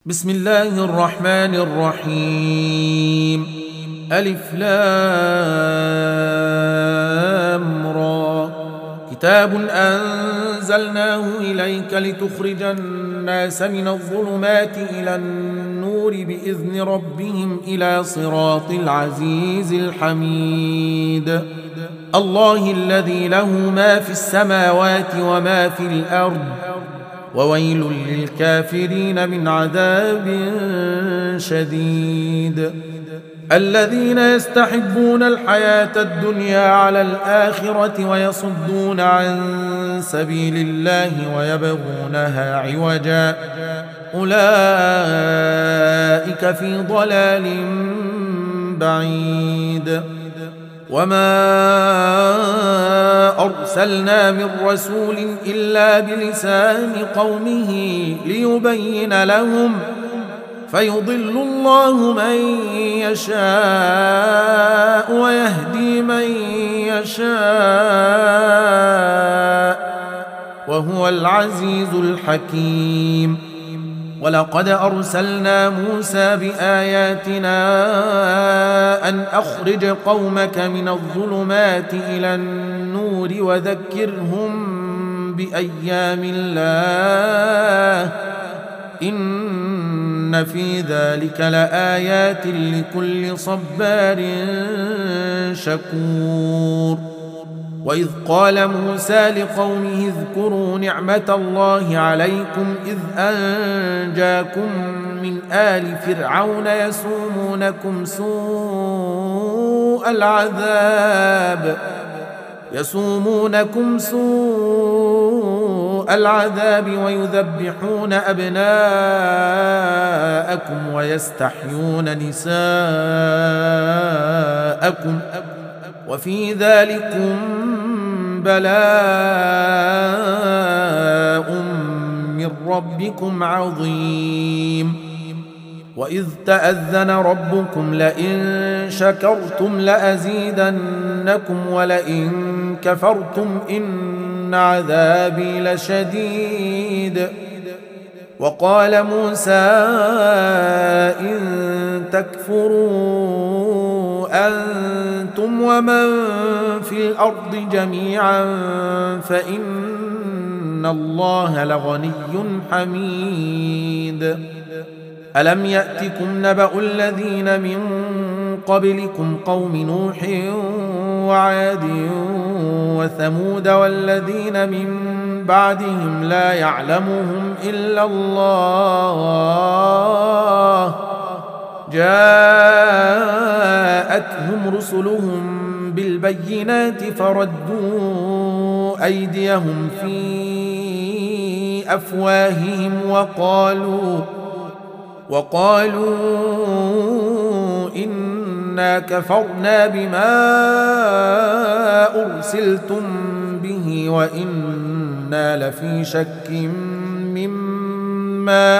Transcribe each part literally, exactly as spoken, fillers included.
بسم الله الرحمن الرحيم. ألف لام را. كتاب أنزلناه إليك لتخرج الناس من الظلمات إلى النور بإذن ربهم إلى صراط العزيز الحميد. الله الذي له ما في السماوات وما في الأرض، وويل للكافرين من عذاب شديد. الذين يستحبون الحياة الدنيا على الآخرة ويصدون عن سبيل الله ويبغونها عوجا، أولئك في ضلال بعيد. وما أرسلنا من رسول إلا بلسان قومه ليبين لهم، فيضل الله من يشاء ويهدي من يشاء، وهو العزيز الحكيم. ولقد أرسلنا موسى بآياتنا أن أخرج قومك من الظلمات إلى النور وذكرهم بأيام الله، إن في ذلك لآيات لكل صبار شكور. وإذ قال موسى لقومه اذكروا نعمة الله عليكم إذ أنجاكم من آل فرعون يسومونكم سوء العذاب يسومونكم سوء العذاب ويذبحون أبناءكم ويستحيون نساءكم، وفي ذلكم بلاء من ربكم عظيم. وإذ تأذن ربكم لئن شكرتم لأزيدنكم ولئن كفرتم إن عذابي لشديد. وقال موسى إن تكفروا أنتم ومن في الأرض جميعا فإن الله لغني حميد. ألم يأتكم نبأ الذين من قبلكم قوم نوح وعاد وثمود والذين من بعدهم لا يعلمهم إلا الله، جاءتهم رسلهم بالبينات فردوا أيديهم في أفواههم وقالوا وقالوا إنا كفرنا بما أرسلتم به وإنا لفي شك مما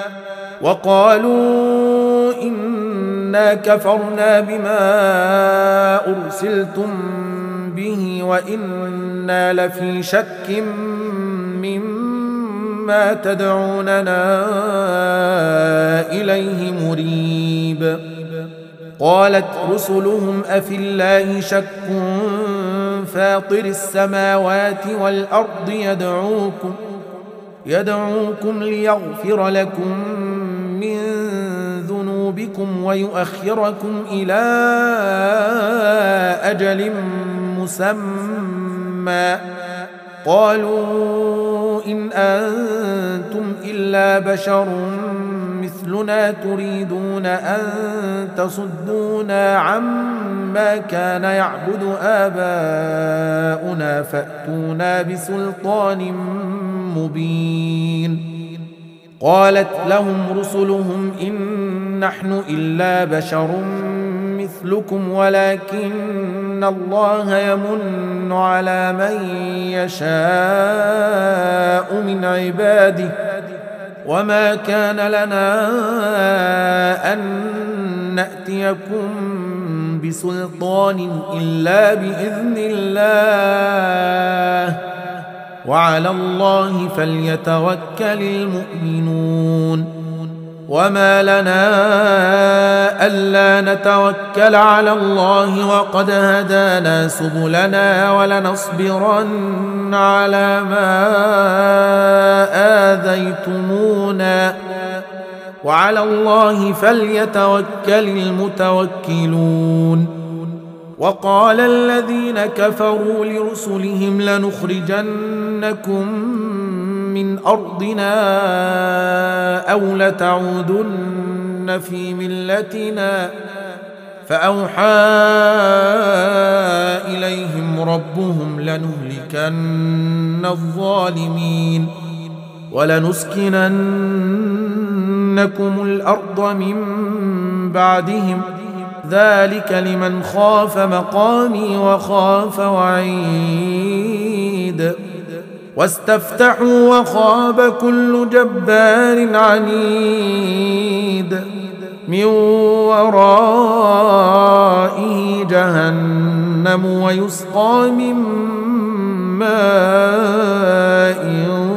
وقالوا إنا كفرنا بما أرسلتم به وإنا لفي شك مما تدعوننا إليه مريب. قالت رسلهم أفي الله شك فاطر السماوات والأرض يدعوكم يدعوكم ليغفر لكم من ذنوبكم ويؤخركم إلى أجل مسمى. قالوا إن أنتم إلا بشر مثلنا تريدون أن تصدونا عما كان يعبد آباؤنا فأتونا بسلطان مبين. قالت لهم رسلهم إن نحن إلا بشر مثلكم ولكن الله يمن على من يشاء من عباده، وما كان لنا أن نأتيكم بسلطان إلا بإذن الله، وعلى الله فليتوكل المؤمنون. وما لنا ألا نتوكل على الله وقد هدانا سبلنا ولنصبرن على ما آذيتمونا وعلى الله فليتوكل المتوكلون. وقال الذين كفروا لرسلهم لنخرجنكم من أرضنا أو لتعودن في ملتنا فأوحى إليهم ربهم لنهلكن الظالمين ولنسكننكم الأرض من بعدهم ذلك لمن خاف مقامي وخاف وعيد. واستفتحوا وخاب كل جبار عنيد من ورائه جهنم ويسقى من ماء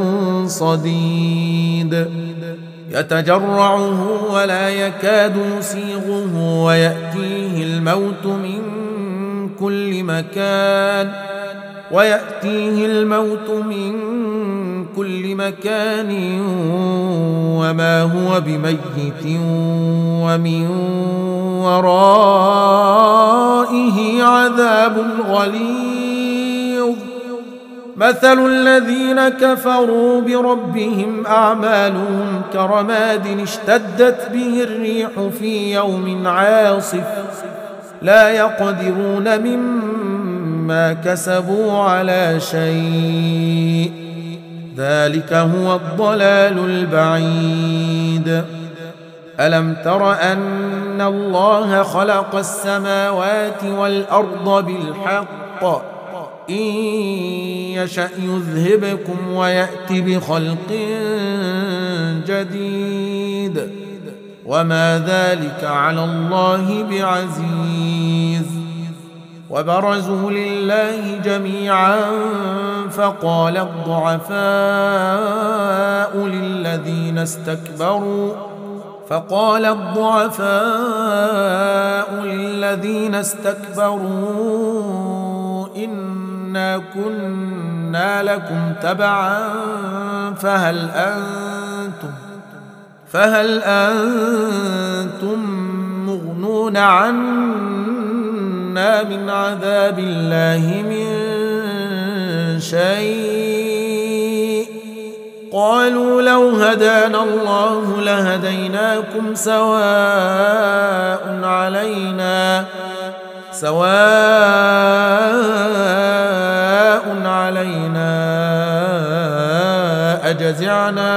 صديد يتجرعه ولا يكاد يسيغه ويأتيه الموت من كل مكان ويأتيه الموت من كل مكان وما هو بميت ومن ورائه عذاب غليظ. مثل الذين كفروا بربهم أعمالهم كرماد اشتدت به الريح في يوم عاصف لا يقدرون مما كسبوا على شيء ذلك هو الضلال البعيد. ألم تر أن الله خلق السماوات والأرض بالحق إن يشأ يذهبكم ويأت بخلق جديد وما ذلك على الله بعزيز. وبرزوا لله جميعا فقال الضعفاء للذين استكبروا فقال الضعفاء للذين استكبروا إنا كنا لكم تبعا فهل أنتم فهل أنتم مغنون عنا من عذاب الله من شيء قالوا لو هدانا الله لهديناكم سواء علينا سواء علينا أجزعنا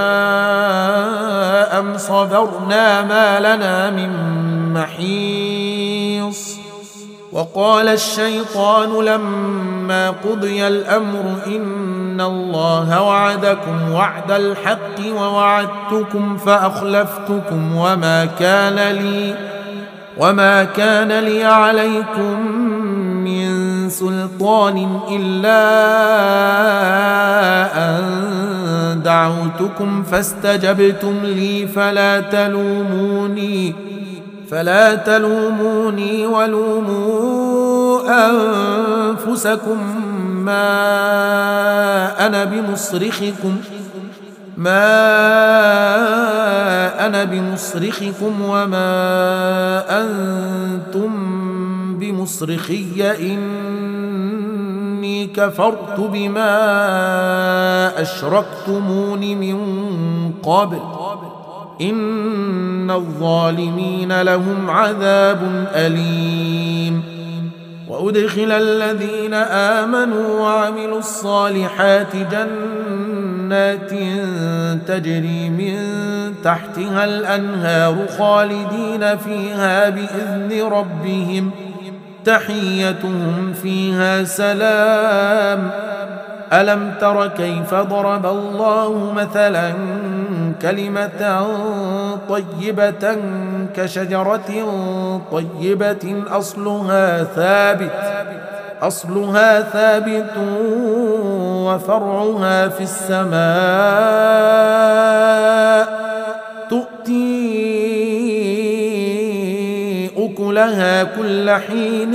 أم صبرنا ما لنا من محيص. وقال الشيطان لما قضي الأمر إن الله وعدكم وعد الحق ووعدتكم فأخلفتكم وما كان لي وما كان لي عليكم من سلطان إلا أن دعوتكم فاستجبتم لي فلا تلوموني فلا تلوموني ولوموا أنفسكم ما أنا بمصرخكم ما أنا بمصرخكم وما أنتم بمصرخي إني كفرت بما أشركتمون من قبل إن الظالمين لهم عذاب أليم. وأدخل الذين آمنوا وعملوا الصالحات جنات تجري من تحتها الأنهار خالدين فيها بإذن ربهم تحيتهم فيها سلام. ألم تر كيف ضرب الله مثلا كلمة طيبة كشجرة طيبة أصلها ثابت أصلها ثابت وفرعها في السماء تؤتي تهلك لها كل حين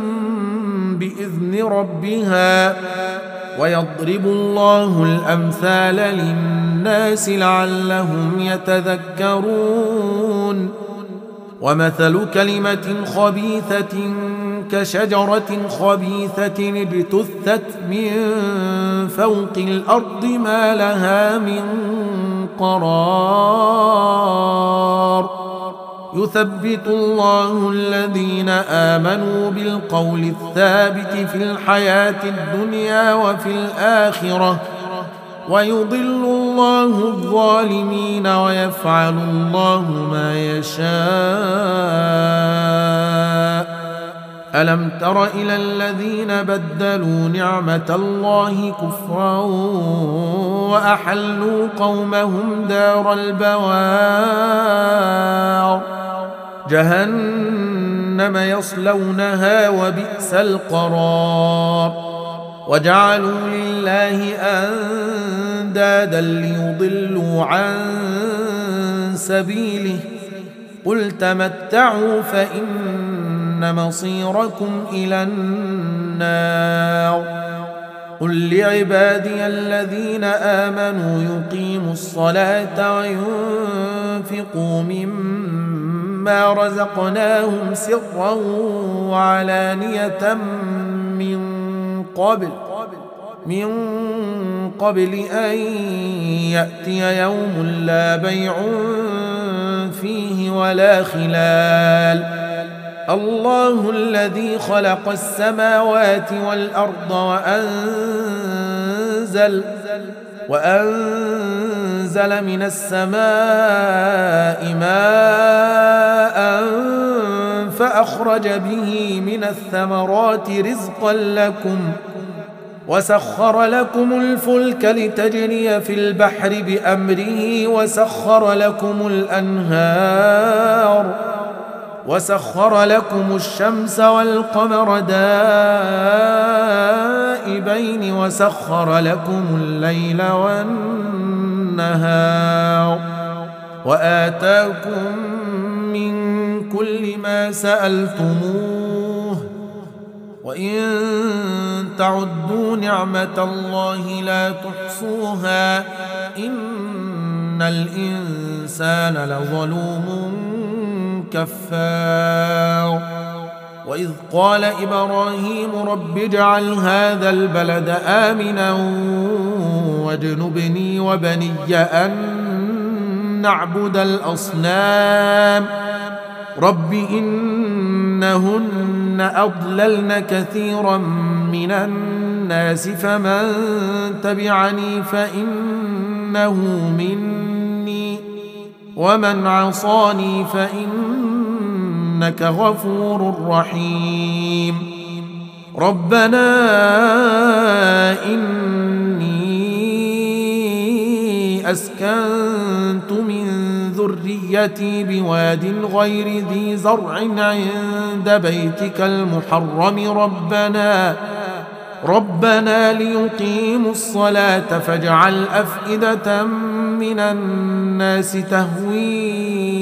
بإذن ربها ويضرب الله الأمثال للناس لعلهم يتذكرون ومثل كلمة خبيثة كشجرة خبيثة اجتثت من فوق الأرض ما لها من قرار يثبت الله الذين آمنوا بالقول الثابت في الحياة الدنيا وفي الآخرة ويضل الله الظالمين ويفعل الله ما يشاء ألم تر إلى الذين بدلوا نعمة الله كفرا وأحلوا قومهم دار البوار جهنم يصلونها وبئس القرار وجعلوا لله أندادا ليضلوا عن سبيله قل تمتعوا فإن مصيركم إلى النار قل لعبادي الذين آمنوا يقيموا الصلاة وينفقوا مما رزقناهم سرا وعلانية من قبل من قبل أن يأتي يوم لا بيع فيه ولا خلال الله الذي خلق السماوات والأرض وأنزل وأنزل من السماء ماء فأخرج به من الثمرات رزقا لكم وسخر لكم الفلك لتجري في البحر بأمره وسخر لكم الأنهار وسخر لكم الشمس والقمر دائبين وسخر لكم الليل والنهار وآتاكم من كل ما سألتموه وإن تعدوا نعمة الله لا تحصوها إن الإنسان لظلوم كفار وإذ قال إبراهيم رب اجعل هذا البلد آمنا واجنبني وبني أن نعبد الأصنام رب إنهن أضللن كثيرا من الناس فمن تبعني فإنه مني ومن عصاني فإنك غفور رحيم ربنا إني أسكنت من ذريتي بواد غير ذي زرع عند بيتك المحرم ربنا ربنا ليقيموا الصلاة فاجعل أفئدة من الناس تهوي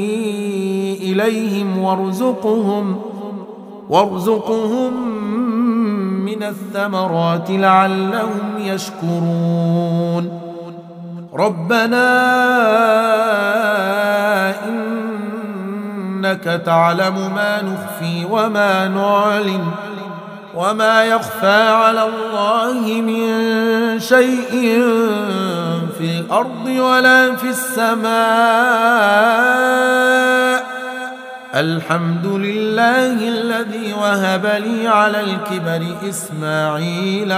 إليهم وارزقهم وارزقهم من الثمرات لعلهم يشكرون ربنا إنك تعلم ما نخفي وما نعلن وما يخفى على الله من شيء في الأرض ولا في السماء الحمد لله الذي وهب لي على الكبر إسماعيل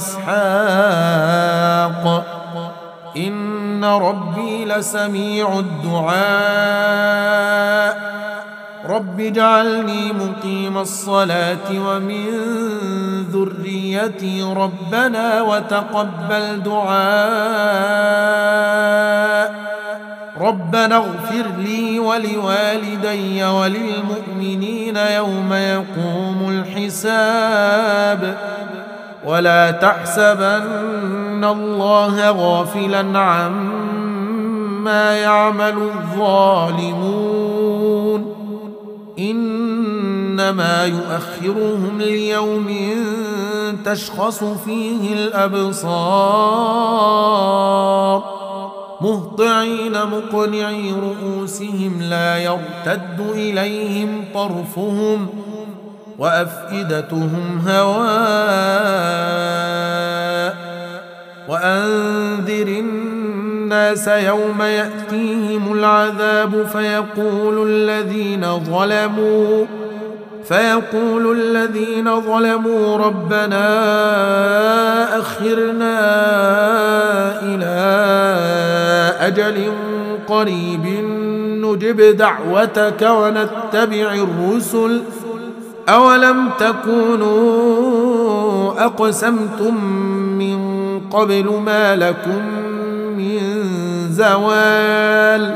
وإسحاق إن ربي لسميع الدعاء رب اجعلني مقيم الصلاة ومن ذريتي ربنا وتقبل دعاء ربنا اغفر لي ولوالدي وللمؤمنين يوم يقوم الحساب ولا تحسبن الله غافلا عما يعمل الظالمون إن إنما يؤخرهم ليوم تشخص فيه الأبصار مهطعين مقنعي رؤوسهم لا يرتد إليهم طرفهم وأفئدتهم هواء وأنذر الناس يوم يأتيهم العذاب فيقول الذين ظلموا فيقول الذين ظلموا ربنا أخرنا إلى أجل قريب نجب دعوتك ونتبع الرسل أولم تكونوا أقسمتم من قبل ما لكم من زوال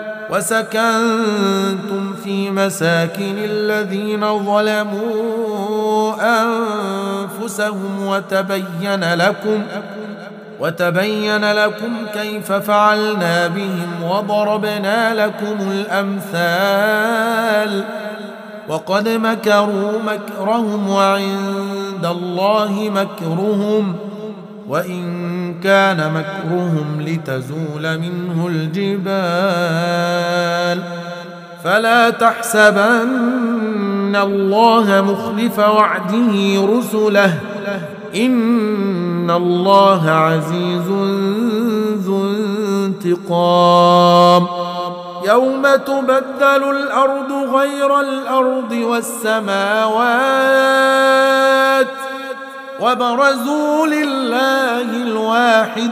وسكنتم في مساكن الذين ظلموا أنفسهم وتبين لكم وتبين لكم كيف فعلنا بهم وضربنا لكم الأمثال وقد مكروا مكرهم وعند الله مكرهم وإن كان مكرهم لتزول منه الجبال فلا تحسبن الله مخلف وعده رسله إن الله عزيز ذو انتقام يوم تبدل الأرض غير الأرض والسماوات وبرزوا لله الواحد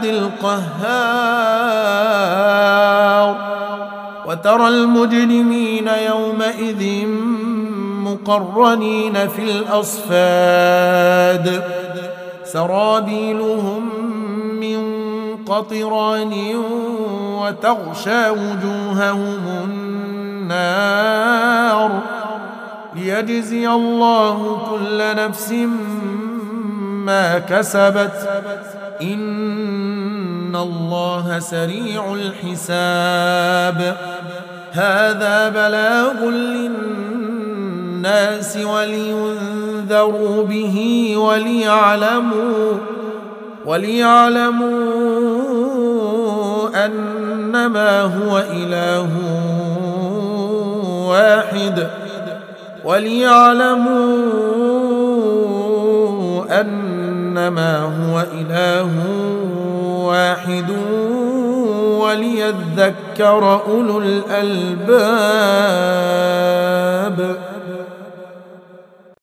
القهار وترى المجرمين يومئذ مقرنين في الأصفاد سرابيلهم من قطران وتغشى وجوههم النار ليجزي الله كل نفس ما كسبت إن الله سريع الحساب هذا بلاغ للناس ولينذروا به وليعلموا وليعلموا أنما هو إله واحد وليعلموا أنما هو إله واحد وليذكر أولو الألباب.